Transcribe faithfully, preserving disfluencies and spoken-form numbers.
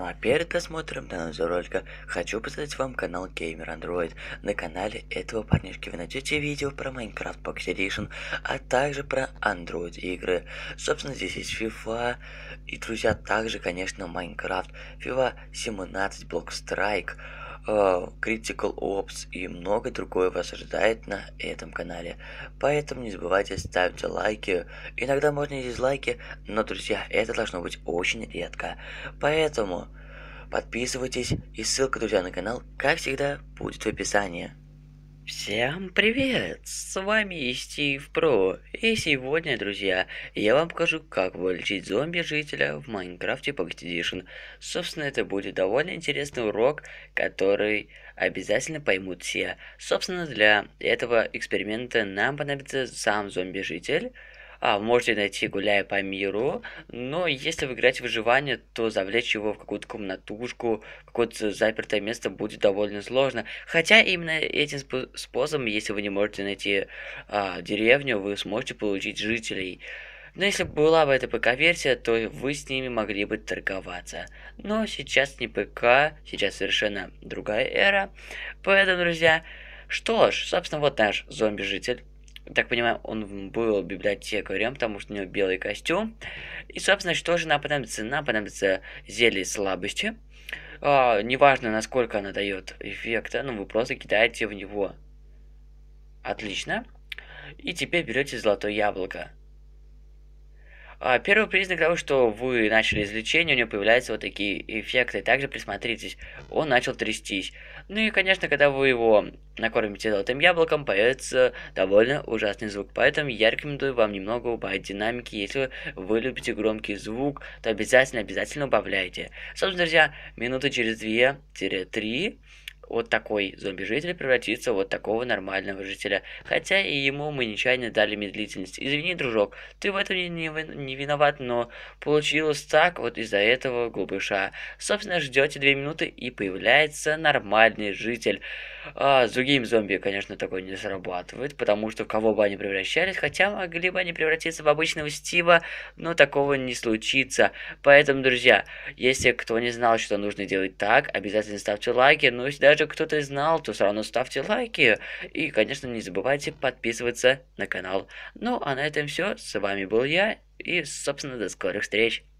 Ну а перед просмотром данного ролика хочу представить вам канал Gamer Android. На канале этого парнишки вы найдете видео про Minecraft Pocket Edition, а также про Android игры. Собственно, здесь есть FIFA и, друзья, также, конечно, Minecraft, FIFA семнадцать, Block Strike, Critical Ops и многое другое вас ожидает на этом канале. Поэтому не забывайте ставить лайки. Иногда можно и дизлайки, но, друзья, это должно быть очень редко. Поэтому подписывайтесь, и ссылка, друзья, на канал, как всегда, будет в описании. Всем привет! С вами Стив Про, и сегодня, друзья, я вам покажу, как вылечить зомби-жителя в Minecraft Pocket Edition. Собственно, это будет довольно интересный урок, который обязательно поймут все. Собственно, для этого эксперимента нам понадобится сам зомби-житель. А, можете найти, гуляя по миру, но если вы играете в выживание, то завлечь его в какую-то комнатушку, какое-то запертое место будет довольно сложно. Хотя именно этим спо- способом, если вы не можете найти а, деревню, вы сможете получить жителей. Но если бы была бы эта ПК-версия, то вы с ними могли бы торговаться. Но сейчас не ПК, сейчас совершенно другая эра. Поэтому, друзья, что ж, собственно, вот наш зомби-житель. Так понимаю, он был библиотекарем, потому что у него белый костюм. И, собственно, что же нам понадобится? Нам понадобится зелье слабости. А, неважно, насколько она дает эффекта, но вы просто кидаете в него. Отлично. И теперь берете золотое яблоко. А, Первый признак того, что вы начали излечение, у него появляются вот такие эффекты. Также присмотритесь, он начал трястись. Ну и, конечно, когда вы его накормите золотым яблоком, появится довольно ужасный звук. Поэтому я рекомендую вам немного убавить динамики. Если вы любите громкий звук, то обязательно-обязательно убавляйте. Собственно, друзья, минуты через две-три вот такой зомби-житель превратится в вот такого нормального жителя. Хотя и ему мы нечаянно дали медлительность. Извини, дружок, ты в этом не, не, не виноват, но получилось так вот из-за этого глупыша. Собственно, ждете две минуты, и появляется нормальный житель. А, с другими зомби, конечно, такое не срабатывает, потому что в кого бы они превращались, хотя могли бы они превратиться в обычного Стива, но такого не случится. Поэтому, друзья, если кто не знал, что нужно делать так, обязательно ставьте лайки. Ну, если даже кто-то знал, то все равно ставьте лайки. И, конечно, не забывайте подписываться на канал. Ну, а на этом все. С вами был я. И, собственно, до скорых встреч.